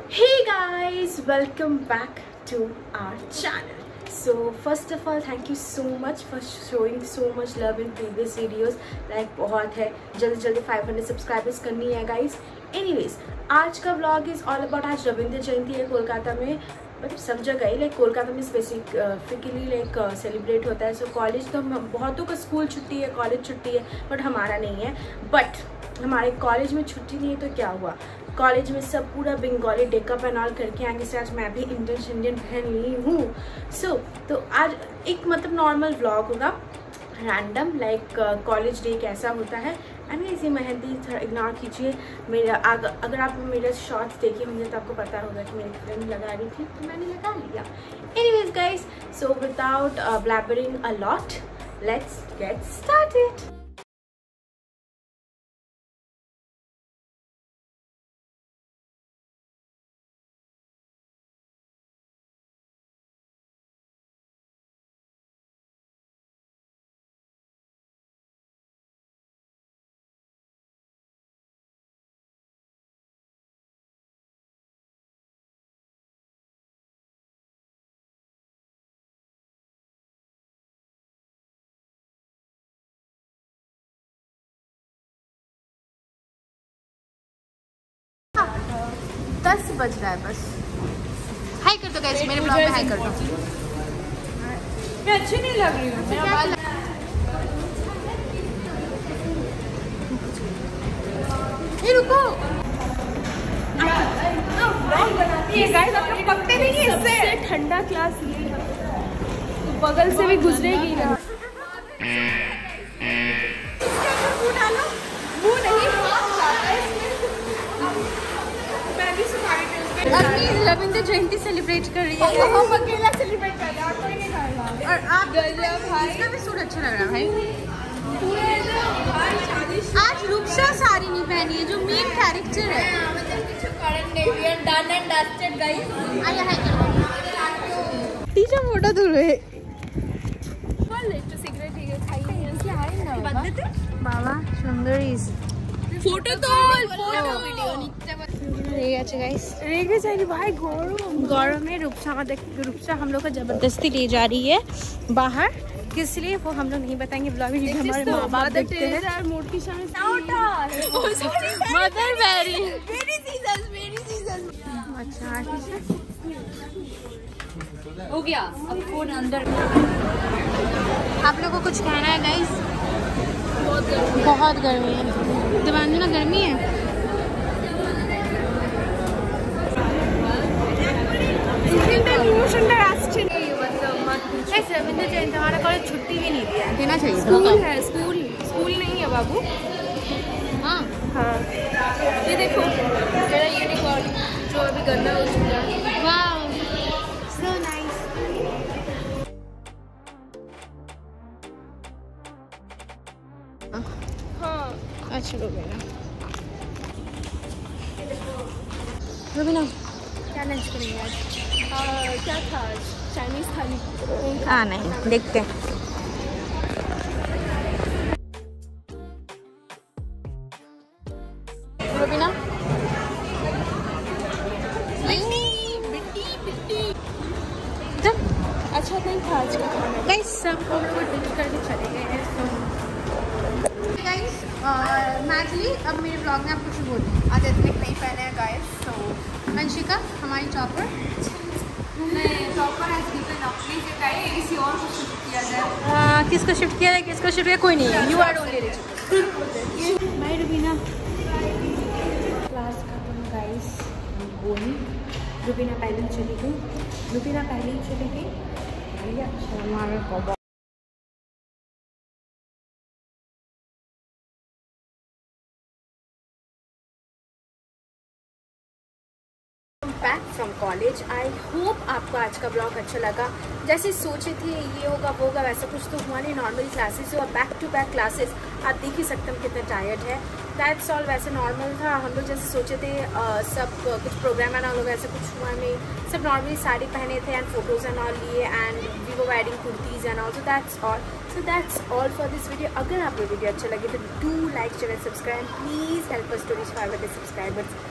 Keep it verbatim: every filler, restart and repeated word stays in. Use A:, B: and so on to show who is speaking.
A: Hey guys, welcome back to our channel. So first of all, thank you so much for showing so much love in previous videos. Like बहुत है, जल्दी जल्दी five hundred subscribers करनी है guys. Anyways, आज का vlog is all about आज रविंद्र जयंती है कोलकाता में, मतलब सब जगह ही लाइक कोलकाता में स्पेसिफिकली लाइक सेलिब्रेट होता है. सो so, कॉलेज तो बहुतों का स्कूल छुट्टी है, कॉलेज छुट्टी है, बट हमारा नहीं है. बट हमारे कॉलेज में छुट्टी नहीं है तो क्या हुआ, कॉलेज में सब पूरा बंगाली डेकअप एंड ऑल करके आएंगे. से आज मैं भी इंडियन इंडियन पहन ली हूँ. सो तो आज एक मतलब नॉर्मल व्लॉग होगा, रैंडम लाइक कॉलेज डे कैसा होता है. एंड इसी मेहंदी थोड़ा इग्नोर कीजिए. मेरा आग, अगर आप मेरा शॉर्ट्स देखे होंगे तो आपको पता होगा कि मेरी फ्रेंड लगा रही थी तो मैंने लगा लिया. Anyways guys, so without blabbering a lot, let's get started. दस बज रहा है बस. हाय कर दो गाइस, मेरे ब्लॉग में हाय कर दो.
B: मैं अच्छी नहीं लग रही हूँ. मेरा बाल
A: ये रुको,
B: ये गाइस आप लोग पकते नहीं है इससे. ठंडा क्लास ये तो बगल से भी गुजरेगी ना. मुँह डालो, मुँह नहीं
A: रविंद्र जयंती सेलिब्रेट कर रही है.
B: हम अकेला सेलिब्रेट कर रहे हैं, कोई नहीं कर रहा.
A: और आप इसका भी सूट अच्छा लग रहा है भाई. आज रूपसा साड़ी नहीं पहनी है जो मेन कैरेक्टर है. टीचर मोटा दूर है বাবা সুন্দরী.
B: ফটো তো
A: রেগে গেছে গাইস,
B: রেগে যায়নি ভাই. গরম
A: गरम में रूपसा हमारे रूपसा हम लोग को जबरदस्ती ले जा रही है बाहर. किस लिए वो हम लोग नहीं बताएंगे ब्लॉग में, हमारे माँ बाप देखते हैं.
B: मोटी
A: मदर वेरी अच्छा
B: हो गया. अब फोन अंदर.
A: आप लोगों को कुछ कहना है गाइस? बहुत गर्मी है. दिवांजना गर्मी है. रविंद्र जयंती हमारा कॉलेज छुट्टी भी नहीं दिया. देना चाहिए.
B: स्कूल है, स्कूल स्कूल नहीं है बाबू.
A: हाँ
B: हाँ ये देखो मेरा यूनिकॉर्न जो अभी गंदा हो चुका है.
A: Wow so nice.
B: हाँ
A: अच्छा रुबीना, रुबीना क्या लंच करेंगे आज?
B: आ, क्या था आज? चाइनीज थाली.
A: हाँ नहीं देखते हैं. रुबीना
B: अच्छा नहीं था आज का खाना.
A: गाइस सब हम लोग डिश करके चले गए हैं. गाइस मैथली अब मेरे ब्लॉग में आप कुछ बोलिए.
B: आज इतने नहीं पहने हैं गाइस. तो
A: अंशिका हमारी चॉपर,
B: नहीं टॉपर आज डिफरेंट नौकरी से कहे किसी और को शिफ्ट किया जाए.
A: आ, किसको शिफ्ट किया है, किसको शिफ्ट किया, कोई नहीं है. You are only rich. Bye Rubina. Class खत्म गाइस. बोली रुबीना पहले चली गई. रुबीना पहले ही चली गई. अच्छा हमारे को back from college. I hope आपको आज का ब्लॉग अच्छा लगा. जैसे सोचे थे ये होगा वो होगा वैसा कुछ तो हुआ नहीं. नॉर्मल क्लासेस और बैक टू बैक क्लासेस आप देख ही सकते हम कितने टायर्ड है. That's all. वैसे नॉर्मल था, हम लोग जैसे सोचे थे आ, सब कुछ प्रोग्राम है ना, हम लोग ऐसा कुछ हुआ नहीं. सब नॉर्मली साड़ी पहने थे एंड फोटोज़ एंड ऑल लिए and we were wearing kurtis and all. So that's all. So that's all for this video. अगर आपको वीडियो अच्छा लगे तो do like share and subscribe. Please help us to reach five hundred subscribers.